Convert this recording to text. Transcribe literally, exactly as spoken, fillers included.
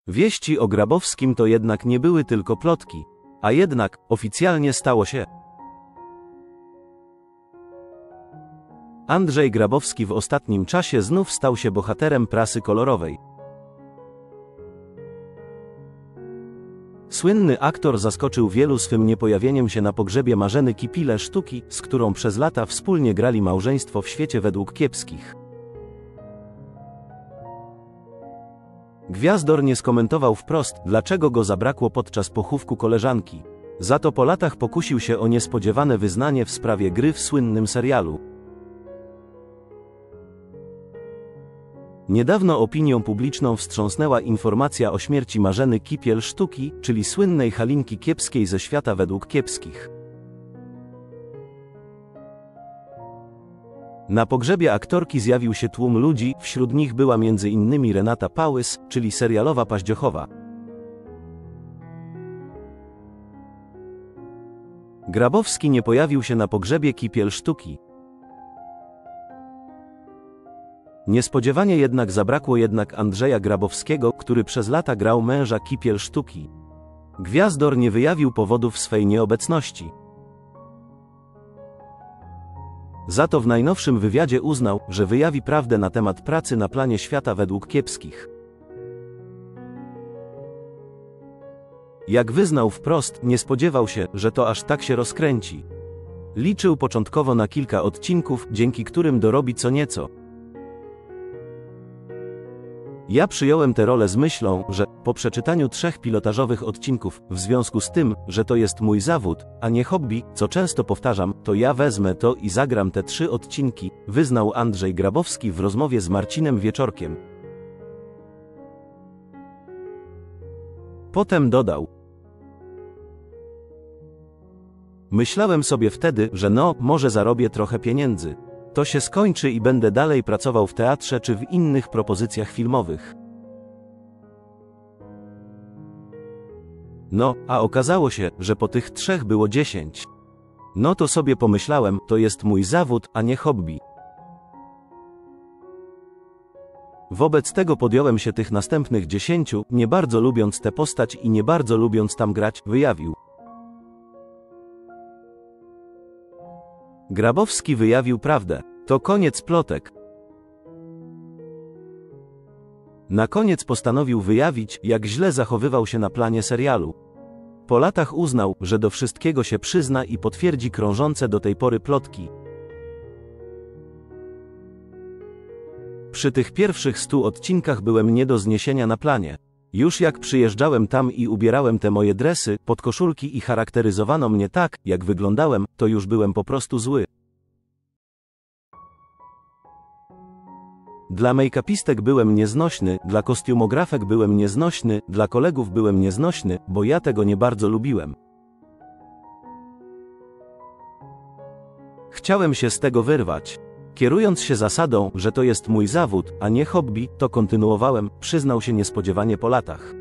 Wieści o Grabowskim to jednak nie były tylko plotki, a jednak oficjalnie stało się. Andrzej Grabowski w ostatnim czasie znów stał się bohaterem prasy kolorowej. Słynny aktor zaskoczył wielu swym niepojawieniem się na pogrzebie Marzeny Kipile-Sztuki, z którą przez lata wspólnie grali małżeństwo w świecie według kiepskich. Gwiazdor nie skomentował wprost, dlaczego go zabrakło podczas pochówku koleżanki. Za to po latach pokusił się o niespodziewane wyznanie w sprawie gry w słynnym serialu. Niedawno opinią publiczną wstrząsnęła informacja o śmierci Marzeny Kipiel-Sztuki, czyli słynnej Halinki Kiepskiej ze świata według kiepskich. Na pogrzebie aktorki zjawił się tłum ludzi, wśród nich była między innymi Renata Pałys, czyli serialowa Paździochowa. Grabowski nie pojawił się na pogrzebie Kipiel-Sztuki. Niespodziewanie jednak zabrakło jednak Andrzeja Grabowskiego, który przez lata grał męża Kipiel-Sztuki. Gwiazdor nie wyjawił powodów swej nieobecności. Za to w najnowszym wywiadzie uznał, że wyjawi prawdę na temat pracy na planie świata według kiepskich. Jak wyznał wprost, nie spodziewał się, że to aż tak się rozkręci. Liczył początkowo na kilka odcinków, dzięki którym dorobi co nieco. Ja przyjąłem tę rolę z myślą, że, po przeczytaniu trzech pilotażowych odcinków, w związku z tym, że to jest mój zawód, a nie hobby, co często powtarzam, to ja wezmę to i zagram te trzy odcinki, wyznał Andrzej Grabowski w rozmowie z Marcinem Wieczorkiem. Potem dodał: myślałem sobie wtedy, że no, może zarobię trochę pieniędzy. To się skończy i będę dalej pracował w teatrze czy w innych propozycjach filmowych. No, a okazało się, że po tych trzech było dziesięć. No to sobie pomyślałem, to jest mój zawód, a nie hobby. Wobec tego podjąłem się tych następnych dziesięciu, nie bardzo lubiąc tę postać i nie bardzo lubiąc tam grać, wyjawił. Grabowski wyjawił prawdę. To koniec plotek. Na koniec postanowił wyjawić, jak źle zachowywał się na planie serialu. Po latach uznał, że do wszystkiego się przyzna i potwierdzi krążące do tej pory plotki. Przy tych pierwszych stu odcinkach byłem nie do zniesienia na planie. Już jak przyjeżdżałem tam i ubierałem te moje dresy, podkoszulki i charakteryzowano mnie tak, jak wyglądałem, to już byłem po prostu zły. Dla make-upistek byłem nieznośny, dla kostiumografek byłem nieznośny, dla kolegów byłem nieznośny, bo ja tego nie bardzo lubiłem. Chciałem się z tego wyrwać. Kierując się zasadą, że to jest mój zawód, a nie hobby, to kontynuowałem, przyznał się niespodziewanie po latach.